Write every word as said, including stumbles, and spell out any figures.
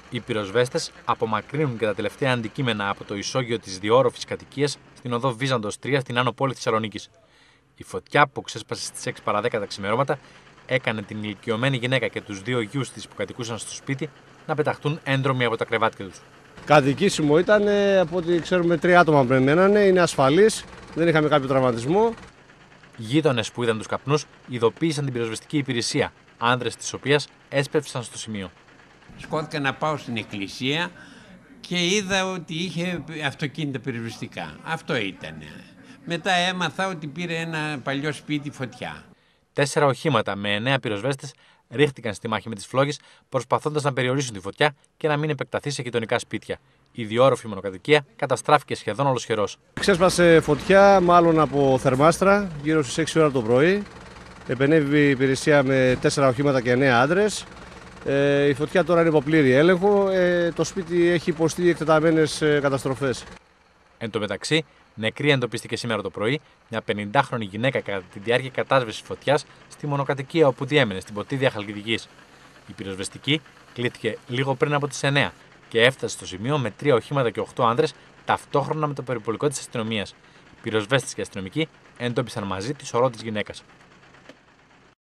Οι πυροσβέστες απομακρύνουν και τα τελευταία αντικείμενα από το ισόγειο της διόρροφης κατοικίας στην οδό Βίζαντος τρία στην Άνω Πόλη Θεσσαλονίκης. Η φωτιά που ξέσπασε στις έξι παρά δέκα τα ξημερώματα έκανε την ηλικιωμένη γυναίκα και τους δύο γιους της που κατοικούσαν στο σπίτι να πεταχτούν έντρομοι από τα κρεβάτια τους. Κατοικήσιμο ήταν, από ό,τι ξέρουμε, τρία άτομα περιμένανε, είναι ασφαλής, δεν είχαμε κάποιο τραυματισμό. Γείτονες που είδαν τους καπνούς ειδοποίησαν την πυροσβεστική υπηρεσία, άνδρες της οποίας έσπευσαν στο σημείο. Σκόθηκα να πάω στην εκκλησία και είδα ότι είχε αυτοκίνητα πυροσβεστικά. Αυτό ήταν. Μετά έμαθα ότι πήρε ένα παλιό σπίτι φωτιά. Τέσσερα οχήματα με εννέα πυροσβέστες ρίχτηκαν στη μάχη με τις φλόγες, προσπαθώντας να περιορίσουν τη φωτιά και να μην επεκταθεί σε γειτονικά σπίτια. Η διόρροφη μονοκατοικία καταστράφηκε σχεδόν ολοσχερός. Ξέσπασε φωτιά, μάλλον από θερμάστρα, γύρω στις έξι ώρα το πρωί. Επενέβη η υπηρεσία με τέσσερα οχήματα και εννέα άντρες. Ε, η φωτιά τώρα είναι υπό πλήρη έλεγχο. Ε, το σπίτι έχει υποστεί εκτεταμένες ε, καταστροφές. Εν τω μεταξύ, νεκρή εντοπίστηκε σήμερα το πρωί μια πενηντάχρονη γυναίκα κατά τη διάρκεια κατάσβεσης φωτιάς στη μονοκατοικία όπου διέμενε στην Ποτίδια Χαλκιδικής. Η πυροσβεστική κλήθηκε λίγο πριν από τις εννέα και έφτασε στο σημείο με τρία οχήματα και οκτώ άνδρες ταυτόχρονα με το περιπολικό της αστυνομίας. Οι πυροσβέστες και αστυνομικοί εντόπισαν μαζί τη σωρό της γυναίκας.